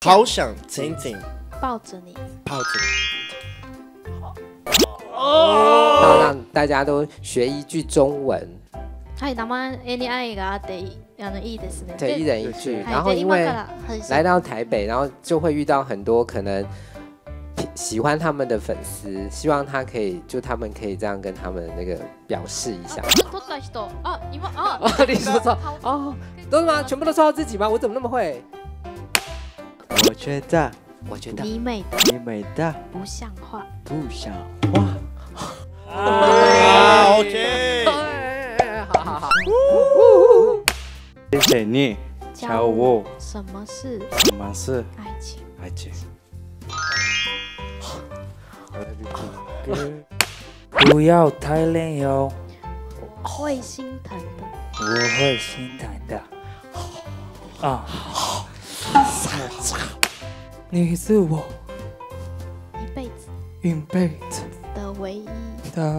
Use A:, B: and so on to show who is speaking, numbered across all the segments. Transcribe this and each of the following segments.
A: 好想紧紧
B: 抱着你，
A: 抱着
C: 好，让大家都学一句中文。
B: はい、名前に愛があっていいですね。
C: 对，一人一句。然后
B: で
C: 因为
B: 今から始
C: 来到台北，然后就会遇到很多可能喜欢他们的粉丝，希望他可以，就他们可以这样跟他们那个表示一下。
B: 取った人、あ、今あ、
C: 你说错哦，都是吗？全部都说到自己吗？我怎么那么会？
D: 我觉得
B: 你美的
D: 你美的
B: 不像话。
D: 不像话。
A: 啊 ，OK。
C: 好好好。
D: 谢谢你教我
B: 什么是
D: 什么是
B: 爱情。
D: 爱情。不要太累哦，
B: 会心疼的。
D: 我会心疼的。啊，你是我
B: 一辈子
D: 一辈子
B: 的唯一。
D: 的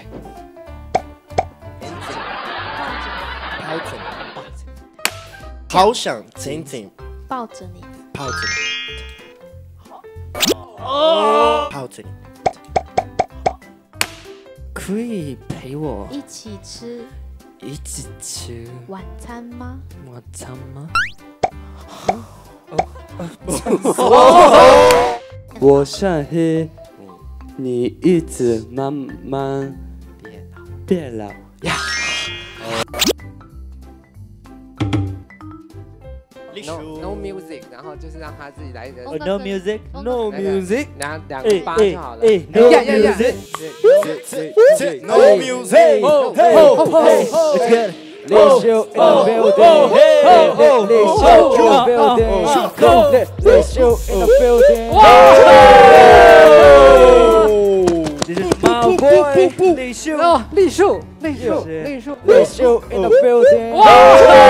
A: 抱着你，好想紧紧
B: 抱着你，
A: 抱着你，抱着你，
D: 可以陪我
B: 一起吃
D: 一起吃
B: 晚餐吗？
D: 晚餐吗？我想喝你一直慢慢变老。
C: No music， 然后就是让他自己来一个。
D: No music, no music。
C: 两个八就好了。
D: No music,
A: No music。
D: Let's get it. Let's show in the building. Let's show in the building. Let's show in the building. This is my boy. 李秀。
C: 哦，栗树，栗树，栗树。
D: Let's show in the building.